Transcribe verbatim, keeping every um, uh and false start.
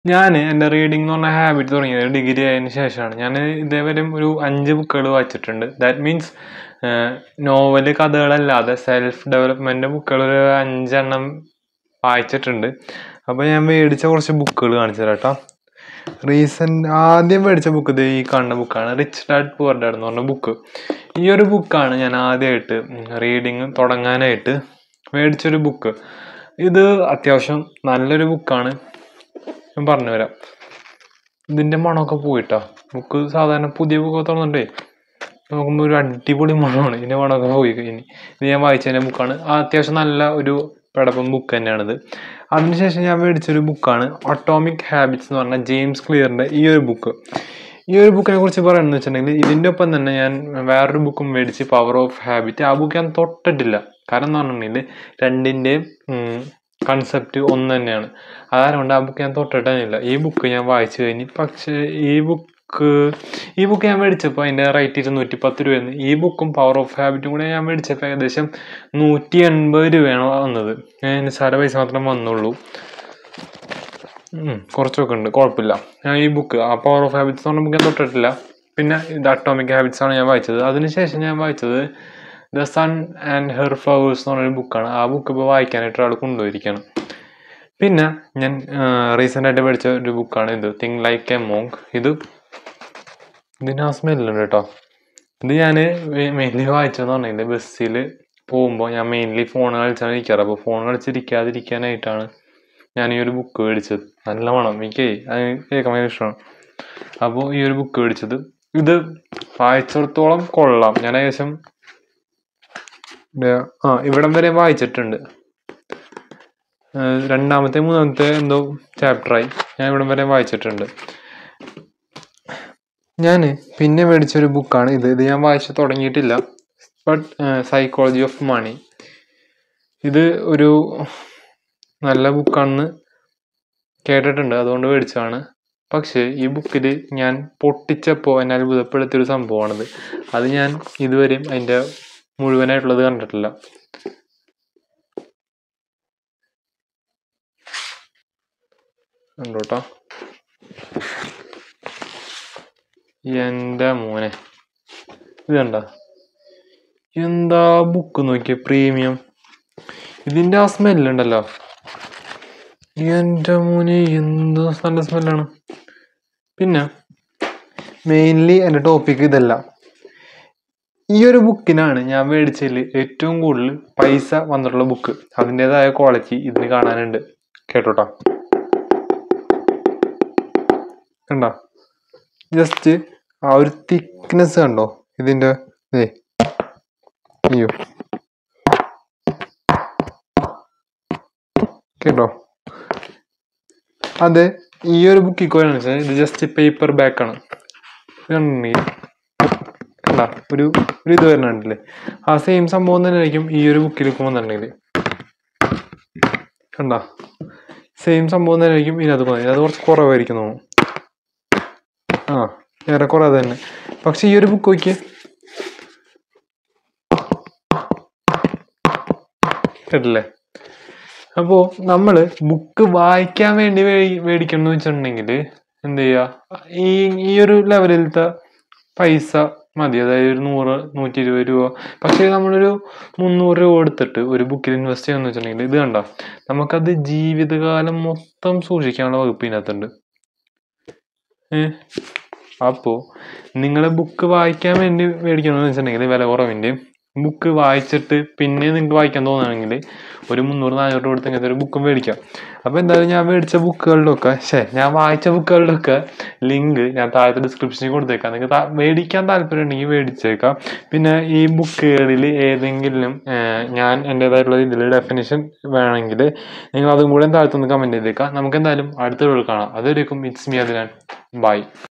ഞാൻ എൻ്റെ റീഡിംഗ് എന്ന് പറഞ്ഞ ഹാബിറ്റ് തുടങ്ങിയത് ഡിഗ്രി ആയതിനു ശേഷമാണ്. ഞാൻ ഇതേവരെ ഒരു അഞ്ച് ബുക്കുകൾ വായിച്ചിട്ടുണ്ട്. ദാറ്റ് മീൻസ് നോവല് കഥകളല്ലാതെ സെൽഫ് ഡെവലപ്മെൻറ്റ് ബുക്കുകൾ ഒരു അഞ്ചെണ്ണം വായിച്ചിട്ടുണ്ട്. അപ്പോൾ ഞാൻ മേടിച്ച കുറച്ച് ബുക്കുകൾ കാണിച്ചു തരാം കേട്ടോ. റീസെൻ്റ് ആദ്യം മേടിച്ച ബുക്ക് ഇത് ഈ കാണുന്ന ബുക്കാണ്, റിച്ച് ഡാഡ് പുവർ ഡാഡ് എന്ന് പറഞ്ഞ ബുക്ക്. ഈ ഒരു ബുക്കാണ് ഞാൻ ആദ്യമായിട്ട് റീഡിങ് തുടങ്ങാനായിട്ട് മേടിച്ചൊരു ബുക്ക്. ഇത് അത്യാവശ്യം നല്ലൊരു ബുക്കാണ്, ഞാൻ പറഞ്ഞു വരാം. ഇതിൻ്റെ മണമൊക്കെ പോയിട്ടാ. ബുക്ക് സാധാരണ പുതിയ ബുക്ക് തുറന്നിട്ടേ നോക്കുമ്പോൾ ഒരു അടിപൊളി മണമാണ്, ഇതിൻ്റെ മണമൊക്കെ പോയി കഴിഞ്ഞ്. ഇത് ഞാൻ വായിച്ചതിൻ്റെ ബുക്കാണ്. അത്യാവശ്യം നല്ല ഒരു പടപ്പം ബുക്ക് തന്നെയാണിത്. അതിനുശേഷം ഞാൻ മേടിച്ചൊരു ബുക്കാണ് അറ്റോമിക് ഹാബിറ്റ്സ് എന്ന് പറഞ്ഞ ജെയിംസ് ക്ലിയറിൻ്റെ ഈ ഒരു ബുക്ക്. ഈ ഒരു ബുക്കിനെ കുറിച്ച് പറയുകയെന്ന് വെച്ചിട്ടുണ്ടെങ്കിൽ ഇതിൻ്റെ ഒപ്പം തന്നെ ഞാൻ വേറൊരു ബുക്കും മേടിച്ച്, പവർ ഓഫ് ഹാബിറ്റ്. ആ ബുക്ക് ഞാൻ തൊട്ടിട്ടില്ല. കാരണം എന്ന് പറഞ്ഞിട്ടുണ്ടെങ്കിൽ രണ്ടിൻ്റെയും കൺസെപ്റ്റ് ഒന്ന് തന്നെയാണ്. അതുകൊണ്ട് ആ ബുക്ക് ഞാൻ തൊട്ടിട്ടില്ല. ഈ ബുക്ക് ഞാൻ വായിച്ചു കഴിഞ്ഞ്. പക്ഷേ ഈ ബുക്ക് ഈ ബുക്ക് ഞാൻ മേടിച്ചപ്പോൾ അതിൻ്റെ റേറ്റ് ഇരുന്നൂറ്റി പത്ത് രൂപയായിരുന്നു. ഈ ബുക്കും പവർ ഓഫ് ഹാബിറ്റും കൂടെ ഞാൻ മേടിച്ചപ്പോൾ ഏകദേശം നൂറ്റി എൺപത് രൂപയാണ് വന്നത്. നിസ്സാര പൈസ മാത്രം വന്നുള്ളൂ. കുറച്ചൊക്കെ ഉണ്ട്, കുഴപ്പമില്ല. ഞാൻ ഈ ബുക്ക് ആ പവർ ഓഫ് ഹാബിറ്റ്സ് എന്ന് പറഞ്ഞ ബുക്ക് ഞാൻ തൊട്ടിട്ടില്ല. പിന്നെ ഇത് അറ്റോമിക് ഹാബിറ്റ്സ് ആണ് ഞാൻ വായിച്ചത്. അതിനുശേഷം ഞാൻ വായിച്ചത് the sun and her flowers എന്ന് പറഞ്ഞൊരു ബുക്കാണ്. ആ ബുക്ക് ഇപ്പോൾ വായിക്കാനായിട്ട് ഒരാൾ കൊണ്ടുപോയിരിക്കുകയാണ്. പിന്നെ ഞാൻ റീസെൻ്റായിട്ട് പഠിച്ച ഒരു ബുക്കാണ് ഇത്, തിങ്ക് ലൈക്ക് എ മോങ്ക്. ഇത് ഇതിന് ആ സ്മെല്ലുണ്ട് കേട്ടോ. ഇത് ഞാൻ മെയിൻലി വായിച്ചതെന്ന് പറഞ്ഞില്ല, ബസ്സിൽ പോകുമ്പോൾ ഞാൻ മെയിൻലി ഫോൺ കളിച്ചാണ് ഇരിക്കാറ്. അപ്പോൾ ഫോൺ കളിച്ചിരിക്കാതിരിക്കാനായിട്ടാണ് ഞാൻ ഈ ഒരു ബുക്ക് മേടിച്ചത്. നല്ല വേണം എനിക്ക്, അത് കേൾക്കാൻ ഭയങ്കര ഇഷ്ടമാണ്. അപ്പോൾ ഈ ഒരു ബുക്ക് മേടിച്ചത്, ഇത് വായിച്ചിടത്തോളം കൊള്ളാം. ഞാൻ ഏകദേശം ആ ഇവിടം വരെ വായിച്ചിട്ടുണ്ട്. രണ്ടാമത്തെ മൂന്നാമത്തെ എന്തോ ചാപ്റ്ററായി ഞാൻ ഇവിടം വരെ വായിച്ചിട്ടുണ്ട്. ഞാൻ പിന്നെ മേടിച്ചൊരു ബുക്കാണ് ഇത്. ഇത് ഞാൻ വായിച്ച് തുടങ്ങിയിട്ടില്ല. But psychology of money. ഇത് ഒരു നല്ല ബുക്കാണെന്ന് കേട്ടിട്ടുണ്ട്, അതുകൊണ്ട് മേടിച്ചതാണ്. പക്ഷേ ഈ ബുക്കിൽ ഞാൻ പൊട്ടിച്ചപ്പോൾ എന്നെ അത്ഭുതപ്പെടുത്തിയൊരു സംഭവമാണിത്. അത് ഞാൻ ഇതുവരെയും അതിൻ്റെ മുഴുവനായിട്ടുള്ളത് കണ്ടിട്ടില്ല. കണ്ടോട്ടോ, എൻ്റെ മോനെ ഇത് കണ്ട, എന്താ ബുക്ക് നോക്കിയ പ്രീമിയം. ഇതിൻ്റെ ആ സ്മെല്ലുണ്ടല്ലോ, എൻ്റെ മോനെ എന്ത് നല്ല സ്മെല്ലാണ്. പിന്നെ മെയിൻലി എൻ്റെ ടോപ്പിക്ക് ഇതല്ല. ഈ ഒരു ബുക്കിനാണ് ഞാൻ മേടിച്ചതിൽ ഏറ്റവും കൂടുതൽ പൈസ വന്നിട്ടുള്ള ബുക്ക്. അതിൻ്റെതായ ക്വാളിറ്റി ഇതിന് കാണാനുണ്ട് കേട്ടോട്ടോ. കണ്ടോ, ജസ്റ്റ് ആ ഒരു തിക്നെസ് കണ്ടോ ഇതിൻ്റെ. ഏ അയ്യോ കേട്ടോ. അതെ, ഈ ഒരു ബുക്ക് ഇക്കോയാണെന്ന് വെച്ചാൽ ഇത് ജസ്റ്റ് പേപ്പർ ബാക്കാണ്. കണ്ട ഒരു ഒരു ഇത് വരുന്നുണ്ടല്ലേ, ആ സെയിം സംഭവം തന്നെ ആയിരിക്കും ഈ ഒരു ബുക്കിലേക്ക് വന്നിട്ടുണ്ടെങ്കിൽ. കണ്ട സെയിം സംഭവം തന്നെ ആയിരിക്കും ഇതിനകത്ത് പോകുന്നത്. അത് കുറച്ച് കുറവായിരിക്കും തോന്നുന്നു. ആ ഏറെക്കുറെ അത് തന്നെ. പക്ഷെ ഈ ഒരു ബുക്ക് നോക്കിയേ, കേട്ടില്ലേ. അപ്പോൾ നമ്മൾ ബുക്ക് വായിക്കാൻ വേണ്ടി മേടിക്കണം എന്ന് വെച്ചിട്ടുണ്ടെങ്കിൽ എന്ത് ചെയ്യുക, ഈ ഈ ഒരു ലെവലിലത്തെ പൈസ മതി. അതായത് ഒരു നൂറ് നൂറ്റി ഇരുപത് രൂപ. പക്ഷേ നമ്മളൊരു മുന്നൂറ് രൂപ എടുത്തിട്ട് ഒരു ബുക്കിൽ ഇൻവെസ്റ്റ് ചെയ്യാന്ന് വെച്ചിട്ടുണ്ടെങ്കിൽ ഇത് കണ്ട, നമുക്കത് ജീവിതകാലം മൊത്തം സൂക്ഷിക്കാനുള്ള വകുപ്പ് ഇതിനകത്തുണ്ട്. ഏഹ് അപ്പോൾ നിങ്ങൾ ബുക്ക് വായിക്കാൻ വേണ്ടി മേടിക്കണമെന്ന് വെച്ചിട്ടുണ്ടെങ്കിൽ വില കുറവിൻ്റെ ബുക്ക് വായിച്ചിട്ട് പിന്നെ നിങ്ങൾക്ക് വായിക്കാൻ തോന്നുകയാണെങ്കിൽ ഒരു മുന്നൂറ് നാനൂറ് കൊടുത്ത് ഇങ്ങനത്തെ ഒരു ബുക്കും മേടിക്കാം. അപ്പോൾ എന്തായാലും ഞാൻ മേടിച്ച ബുക്കുകളുടെ ഒക്കെ ശേ ഞാൻ വായിച്ച ബുക്കുകളുടെ ഒക്കെ ലിങ്ക് ഞാൻ താഴത്തെ ഡിസ്ക്രിപ്ഷനിൽ കൊടുത്തേക്കാം. നിങ്ങൾക്ക് മേടിക്കാൻ താല്പര്യം ഉണ്ടെങ്കിൽ മേടിച്ചേക്കാം. പിന്നെ ഈ ബുക്കുകളിൽ ഏതെങ്കിലും ഞാൻ എൻ്റേതായിട്ടുള്ള ഇതിൽ ഡെഫിനിഷൻ വേണമെങ്കിൽ നിങ്ങൾ അതും കൂടെ താഴത്തൊന്ന് കമൻറ്റ് ചെയ്തേക്കാം. നമുക്ക് എന്തായാലും അടുത്ത വീഡിയോയിൽ കാണാം. അതുവരേക്കും ഇറ്റ്സ് മീ അദ്നാൻ. ബൈ.